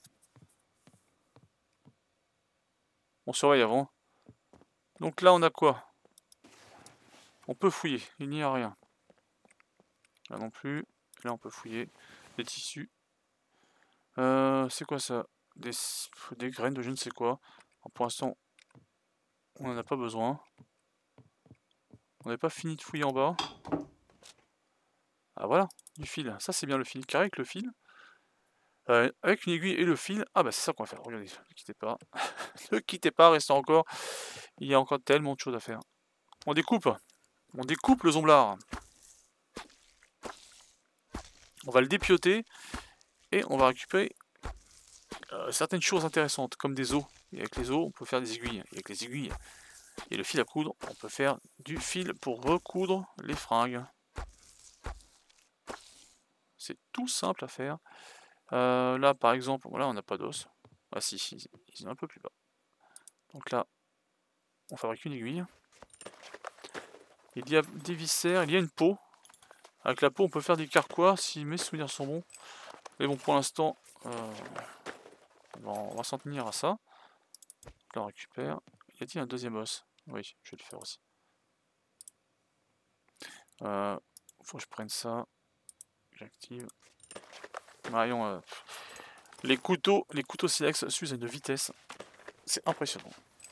On surveille avant. Donc là, on a quoi? On peut fouiller. Il n'y a rien. Là non plus. Là, on peut fouiller. Des tissus. C'est quoi ça? Des graines de je ne sais quoi. Alors, pour l'instant, on n'en a pas besoin. On n'a pas fini de fouiller en bas. Ah voilà, du fil. Ça, c'est bien le fil. Carré avec le fil. Avec une aiguille et le fil. Ah bah c'est ça qu'on va faire. Regardez, ne quittez pas. Ne quittez pas, restez encore. Il y a encore tellement de choses à faire. On découpe. On découpe le zomblard. On va le dépioter. Et on va récupérer certaines choses intéressantes, comme des os. Et avec les os, on peut faire des aiguilles. Et avec les aiguilles et le fil à coudre, on peut faire du fil pour recoudre les fringues. C'est tout simple à faire. Là, par exemple, voilà, on n'a pas d'os. Ah si, ils sont un peu plus bas. Donc là, on fabrique une aiguille. Il y a des viscères, il y a une peau. Avec la peau, on peut faire des carquois si mes souvenirs sont bons. Mais bon, pour l'instant, on va s'en tenir à ça. Là, on récupère. Y a-t-il un deuxième os? Oui, je vais le faire aussi. Faut que je prenne ça. J'active. Voyons, les couteaux silex s'usent à une vitesse. C'est impressionnant.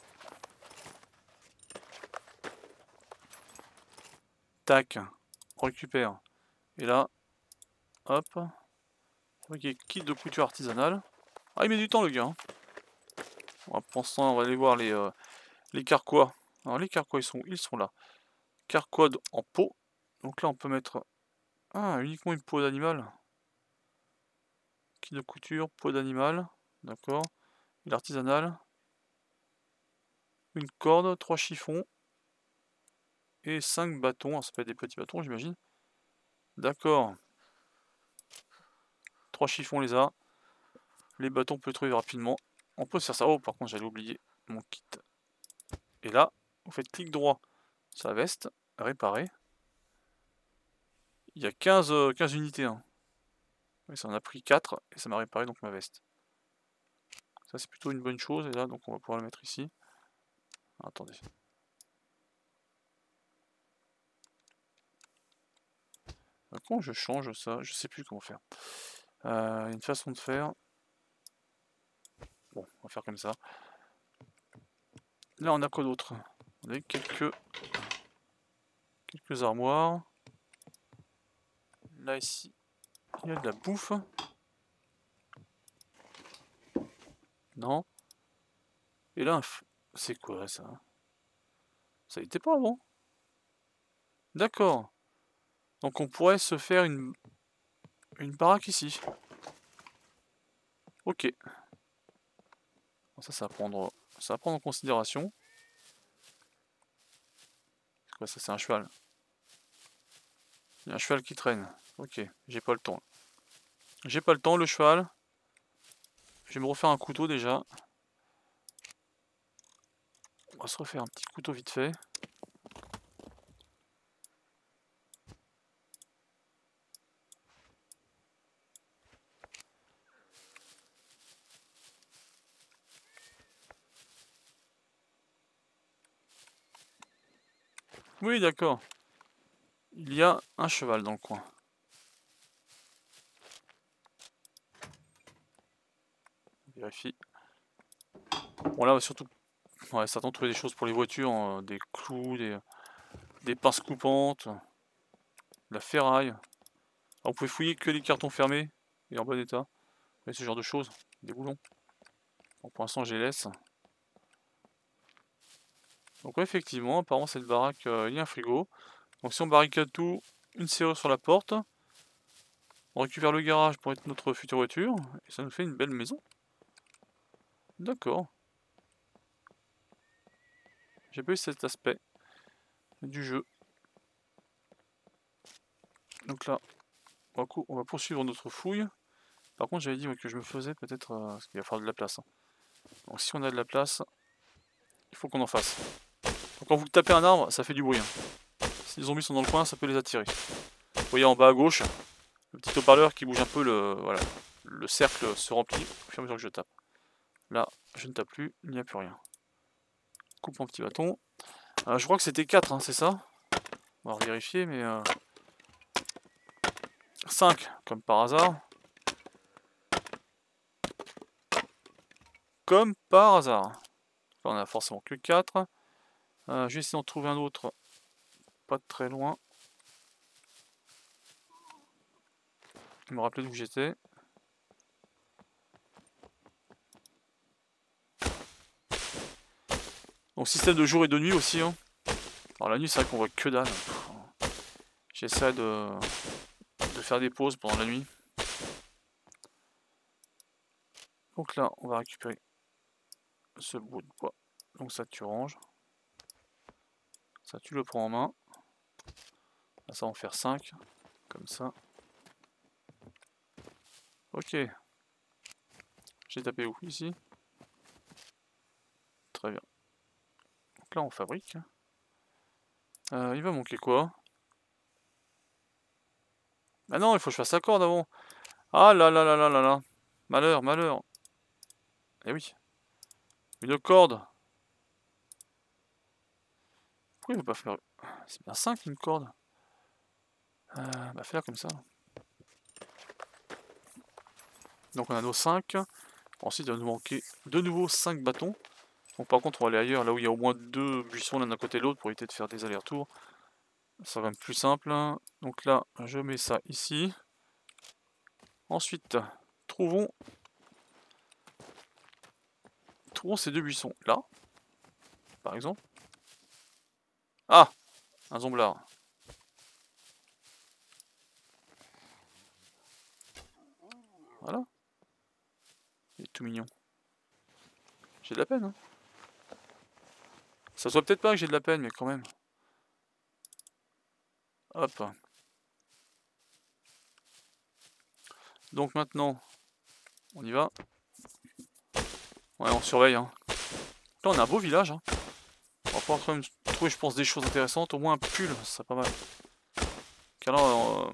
Tac, on récupère. Et là, hop. Ok, kit de couture artisanale. Ah, il met du temps le gars. Hein. Pour l'instant, on va aller voir les carquois. Alors les carquois, ils sont où? Ils sont là. Carquois en peau. Donc là, on peut mettre... Ah, uniquement une peau d'animal. Kit de couture, peau d'animal. D'accord. L'artisanal. Une corde, 3 chiffons. Et 5 bâtons. Alors, ça peut être des petits bâtons, j'imagine. D'accord. 3 chiffons, les a. Les bâtons, on peut trouver rapidement. On peut se faire ça. Oh, par contre, j'allais oublier mon kit. Et là, vous faites clic droit sur la veste. Réparer. Il y a 15 unités. Hein. Oui, ça en a pris 4 et ça m'a réparé donc ma veste. Ça, c'est plutôt une bonne chose. Et là, donc, on va pouvoir le mettre ici. Attendez. Comment je change ça? Je sais plus comment faire. Une façon de faire. Bon, on va faire comme ça. Là, on a quoi d'autre? On a quelques armoires. Là, ici, il y a de la bouffe. Non. Et là, c'est quoi ça? Ça n'était pas avant. D'accord. Donc on pourrait se faire une baraque ici. Ok. Ça va prendre en considération. C'est quoi ça? C'est un cheval. Il y a un cheval qui traîne. Ok, j'ai pas le temps. J'ai pas le temps, le cheval. Je vais me refaire un couteau déjà. On va se refaire un petit couteau vite fait. Oui, d'accord. Il y a un cheval dans le coin. On vérifie. Bon là, on va surtout Ouais, certains ont trouvé des choses pour les voitures, hein, des clous, des pinces coupantes, de la ferraille. Alors, vous pouvez fouiller que les cartons fermés et en bon état. Et ce genre de choses, des boulons. Bon, pour l'instant, je les laisse. Donc ouais, effectivement, apparemment cette baraque, il y a un frigo. Donc si on barricade tout, une serrure sur la porte, on récupère le garage pour être notre future voiture, et ça nous fait une belle maison. D'accord. J'ai pas eu cet aspect du jeu. Donc là, on va poursuivre notre fouille. Par contre, j'avais dit que je me faisais peut-être, parce qu'il va falloir de la place, hein. Donc si on a de la place, il faut qu'on en fasse. Donc quand vous tapez un arbre, ça fait du bruit, hein. Si les zombies sont dans le coin, ça peut les attirer. Vous voyez en bas à gauche, le petit haut-parleur qui bouge un peu, voilà, le cercle se remplit au fur et à mesure que je tape. Là, je ne tape plus, il n'y a plus rien. Coupe mon petit bâton. Je crois que c'était 4, hein, c'est ça? On va vérifier, mais 5, comme par hasard. Comme par hasard. Là, on a forcément que 4. Je vais essayer d'en trouver un autre, pas très loin. Je me rappelais d'où j'étais. Donc système de jour et de nuit aussi, hein. Alors la nuit, c'est vrai qu'on voit que dalle. J'essaie de faire des pauses pendant la nuit. Donc là, on va récupérer ce bout de bois. Donc ça, tu ranges. Ça, tu le prends en main. Là, ça va en faire 5. Comme ça. Ok. J'ai tapé où? Ici. Très bien. Donc là, on fabrique. Il va manquer quoi? Ah non, il faut que je fasse la corde avant. Ah là là là là là là. Malheur, malheur. Eh oui. Une corde. Pourquoi il veut pas faire... C'est bien 5 une corde. Bah fais-la comme ça. Donc on a nos 5. Ensuite il va nous manquer de nouveau 5 bâtons. Donc par contre on va aller ailleurs, là où il y a au moins 2 buissons l'un d'un côté de l'autre pour éviter de faire des allers-retours. Ça va être plus simple. Donc là je mets ça ici. Ensuite trouvons ces 2 buissons là. Par exemple. Ah! Un zomblard. Voilà. Il est tout mignon. J'ai de la peine, hein. Ça se voit peut-être pas que j'ai de la peine, mais quand même. Hop. Donc maintenant, on y va. Ouais, on surveille, hein. Là, on a un beau village, hein. On va pouvoir quand même trouver, je pense, des choses intéressantes. Au moins un pull, ça serait pas mal. Car là,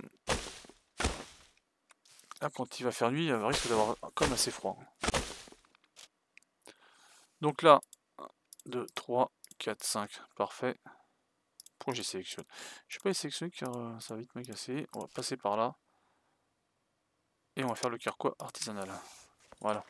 quand il va faire nuit, il risque d'avoir quand même assez froid. Donc là, 1, 2, 3, 4, 5. Parfait. Pourquoi j'ai sélectionné? Je vais pas les sélectionner car ça va vite m'agacer. On va passer par là. Et on va faire le carquois artisanal. Voilà.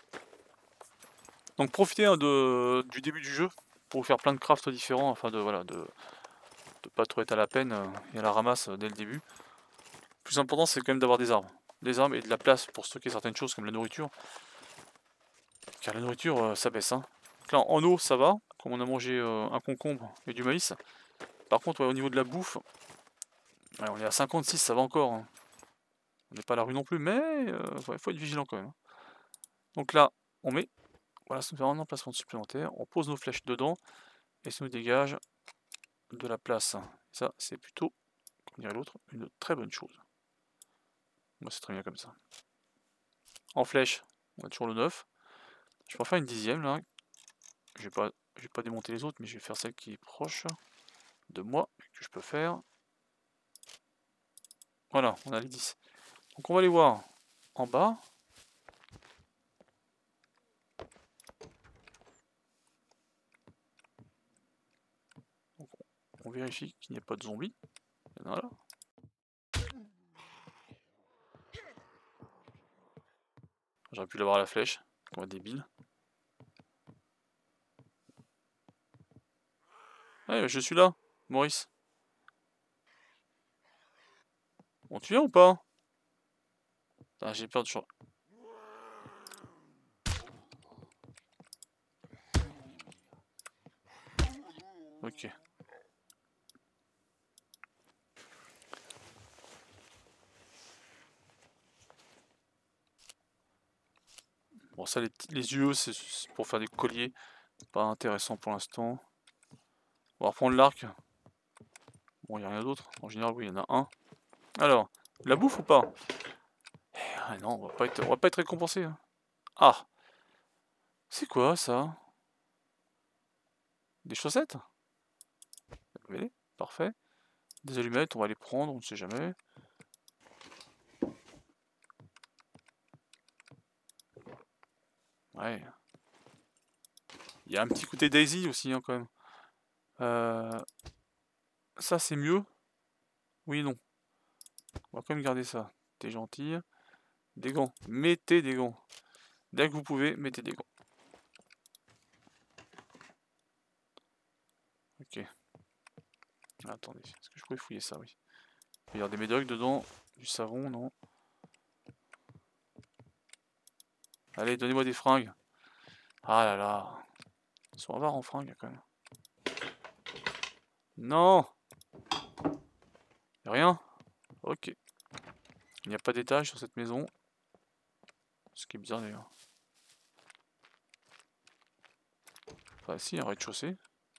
Donc profitez, hein, du début du jeu pour faire plein de crafts différents afin de voilà de pas trop être à la peine et à la ramasse dès le début. Le plus important c'est quand même d'avoir des arbres. Des arbres et de la place pour stocker certaines choses comme la nourriture. Car la nourriture ça baisse, hein. Donc là en eau ça va, comme on a mangé un concombre et du maïs. Par contre ouais, au niveau de la bouffe, ouais, on est à 56, ça va encore, hein. On n'est pas à la rue non plus, mais ouais, faut être vigilant quand même, hein. Donc là on met, voilà, ça nous fait un emplacement supplémentaire, on pose nos flèches dedans et ça nous dégage de la place. Ça c'est plutôt, comme dirait l'autre, une très bonne chose. Moi c'est très bien comme ça. En flèche, on a toujours le 9. Je vais en faire une 10e là. Je vais pas démonter les autres, mais je vais faire celle qui est proche de moi, que je peux faire. Voilà, on a les 10. Donc on va aller voir en bas. Donc, on vérifie qu'il n'y a pas de zombies. Il y en a là. J'aurais pu l'avoir à la flèche, comme un débile. Ouais, je suis là, Maurice. Bon, tu viens ou pas? Ah, j'ai peur de changer. Ok. Bon, ça, les yeux, c'est pour faire des colliers. Pas intéressant pour l'instant. On va reprendre l'arc. Bon, il n'y a rien d'autre. En général, oui, il y en a un. Alors, la bouffe ou pas? Ah non, on va pas être récompensé. Hein. Ah, c'est quoi ça? Des chaussettes? Oui, parfait. Des allumettes, on va les prendre, on ne sait jamais. Ouais. Il y a un petit côté Daisy aussi, hein, quand même. Ça, c'est mieux. Oui et non. On va quand même garder ça. T'es gentil. Des gants. Mettez des gants. Dès que vous pouvez, mettez des gants. Ok. Attendez, est-ce que je pouvais fouiller ça? Oui. Il y a des médocs dedans. Du savon, non. Allez, donnez-moi des fringues. Ah là là. Ils sont avares en fringues, quand même. Non! Y'a rien? Ok. Il n'y a pas d'étage sur cette maison. Ce qui est bizarre d'ailleurs. Enfin, si, un rez-de-chaussée.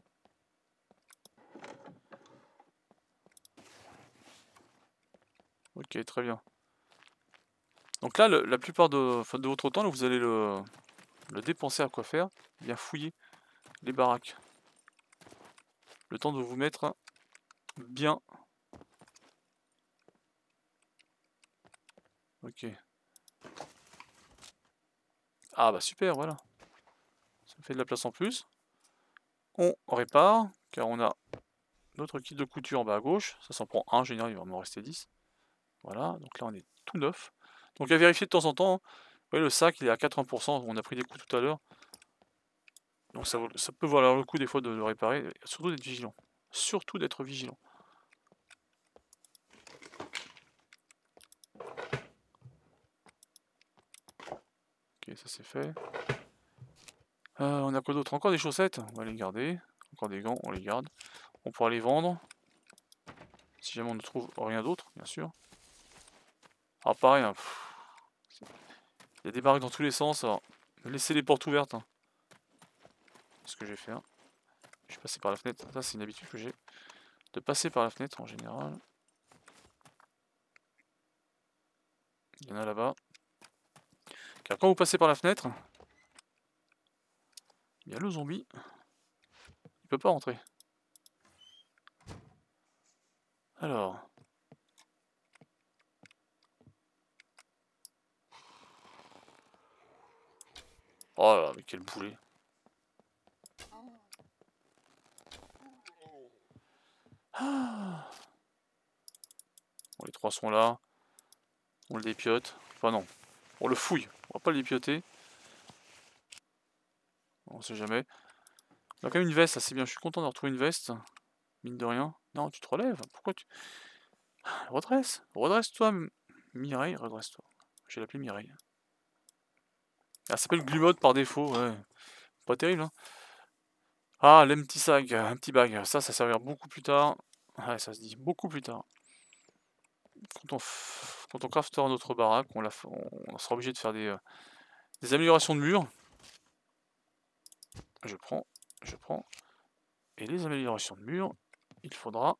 Ok, très bien. Donc là, la plupart de votre temps, là, vous allez le dépenser à quoi faire? Bien fouiller les baraques. Le temps de vous mettre bien. Ok. Ah bah super, voilà. Ça me fait de la place en plus. On répare, car on a notre kit de couture en bas à gauche. Ça s'en prend un, en général, il va m'en rester 10. Voilà, donc là on est tout neuf. Donc à vérifier de temps en temps. Hein. Vous voyez, le sac il est à 80%, on a pris des coups tout à l'heure. Donc ça peut valoir le coup des fois de le réparer, surtout d'être vigilant. Surtout d'être vigilant. Ok, ça c'est fait. On a quoi d'autre? Encore des chaussettes, on va les garder. Encore des gants, on les garde. On pourra les vendre. Si jamais on ne trouve rien d'autre, bien sûr. Ah pareil, hein, il y a des baraques dans tous les sens. Alors, laissez les portes ouvertes. Hein. C'est ce que j'ai fait. Hein. Je suis passé par la fenêtre. Ça c'est une habitude que j'ai. De passer par la fenêtre en général. Il y en a là-bas. Car quand vous passez par la fenêtre, il y a le zombie. Il peut pas rentrer. Alors. Oh là là, mais quel boulet. Ah. Bon, les trois sont là. On le dépiote. Enfin non. On le fouille. On va pas le dépioter. On sait jamais. On a quand même une veste, c'est bien. Je suis content de retrouver une veste. Mine de rien. Non, tu te relèves. Pourquoi tu... Redresse. Redresse-toi, Mireille. Redresse-toi. Je vais l'appeler Mireille. Elle s'appelle Glumode par défaut. Ouais. Pas terrible, hein. Ah, l'empty sac. Un petit bag. Ça servira beaucoup plus tard. Ouais, ça se dit beaucoup plus tard. Quand on craftera notre baraque, on sera obligé de faire des améliorations de murs. Je prends. Et les améliorations de murs, il faudra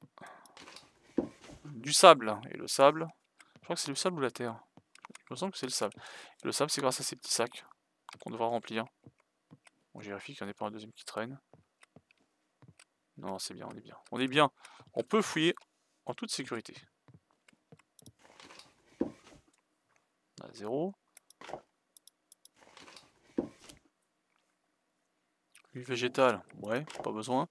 du sable. Et le sable, je crois que c'est le sable ou la terre. Il me semble que c'est le sable. Et le sable, c'est grâce à ces petits sacs qu'on devra remplir. Bon, je vérifie qu'il n'y en ait pas un deuxième qui traîne. Non, c'est bien, on est bien. On est bien. On peut fouiller en toute sécurité. On a 0. Huile végétale, ouais, pas besoin.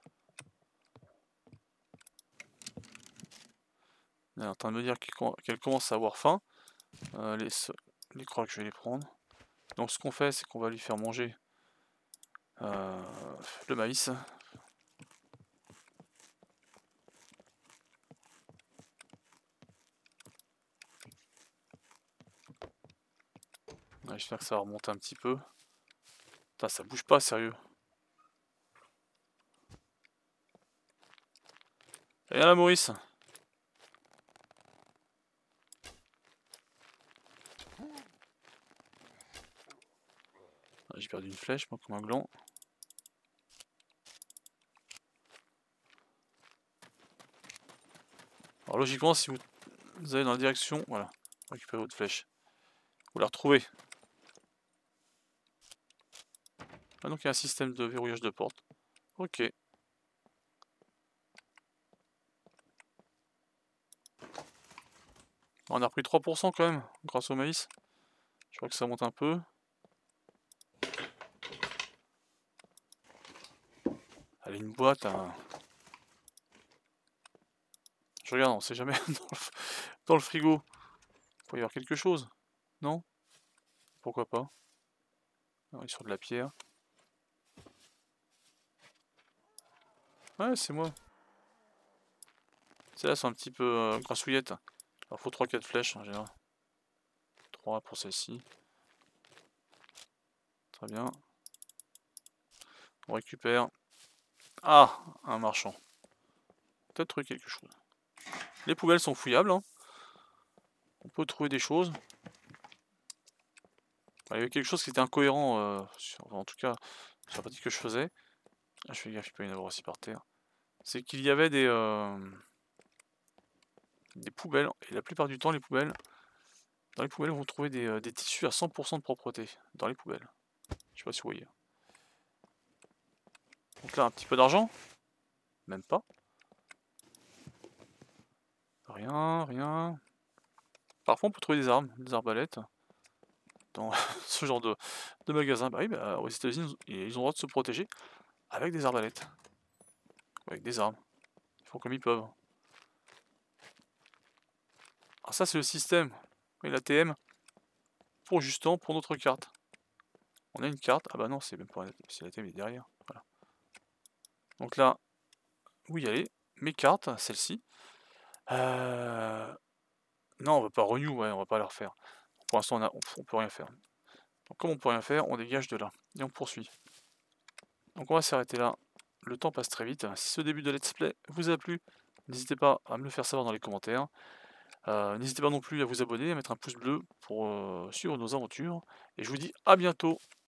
Elle est en train de me dire qu'elle commence à avoir faim. Les crocs, je vais les prendre. Donc ce qu'on fait, c'est qu'on va lui faire manger le maïs. J'espère que ça va remonter un petit peu. Putain, ça bouge pas, sérieux. Et là, Maurice. J'ai perdu une flèche, moi, comme un gland. Alors logiquement, si vous allez dans la direction, voilà, récupérez votre flèche. Vous la retrouvez. Ah, donc il y a un système de verrouillage de porte. Ok. On a repris 3% quand même, grâce au maïs. Je crois que ça monte un peu. Allez, une boîte. Je regarde, on sait jamais dans le frigo. Il peut y avoir quelque chose. Non? Pourquoi pas? On est sur de la pierre. Ouais, c'est moi. Celles-là sont un petit peu grassouillettes. Alors faut 3-4 flèches en général. 3 pour celle-ci. Très bien. On récupère. Ah, un marchand. Peut-être trouver quelque chose. Les poubelles sont fouillables. Hein. On peut trouver des choses. Il y avait quelque chose qui était incohérent, en tout cas sur la partie que je faisais. Ah, je fais gaffe, il peut y en avoir aussi par terre. C'est qu'il y avait des poubelles, et la plupart du temps dans les poubelles on trouver des tissus à 100% de propreté, dans les poubelles. Je sais pas si vous voyez. Donc là un petit peu d'argent, même pas. Rien, rien. Parfois on peut trouver des armes, des arbalètes, dans ce genre de magasin. Bah oui, bah, aux États-Unis ils ont le droit de se protéger avec des arbalètes, avec des armes. Ils font comme ils peuvent. Alors ça c'est le système, et l'ATM, pour justement pour notre carte. On a une carte, ah bah non c'est même pas c'est l'ATM est derrière, voilà. Donc là, où y aller, mes cartes, celle-ci. Non on va pas renew, ouais, on va pas la refaire. Pour l'instant on peut rien faire. Donc comme on peut rien faire, on dégage de là, et on poursuit. Donc on va s'arrêter là, le temps passe très vite. Si ce début de let's play vous a plu, n'hésitez pas à me le faire savoir dans les commentaires. N'hésitez pas non plus à vous abonner, à mettre un pouce bleu pour suivre nos aventures. Et je vous dis à bientôt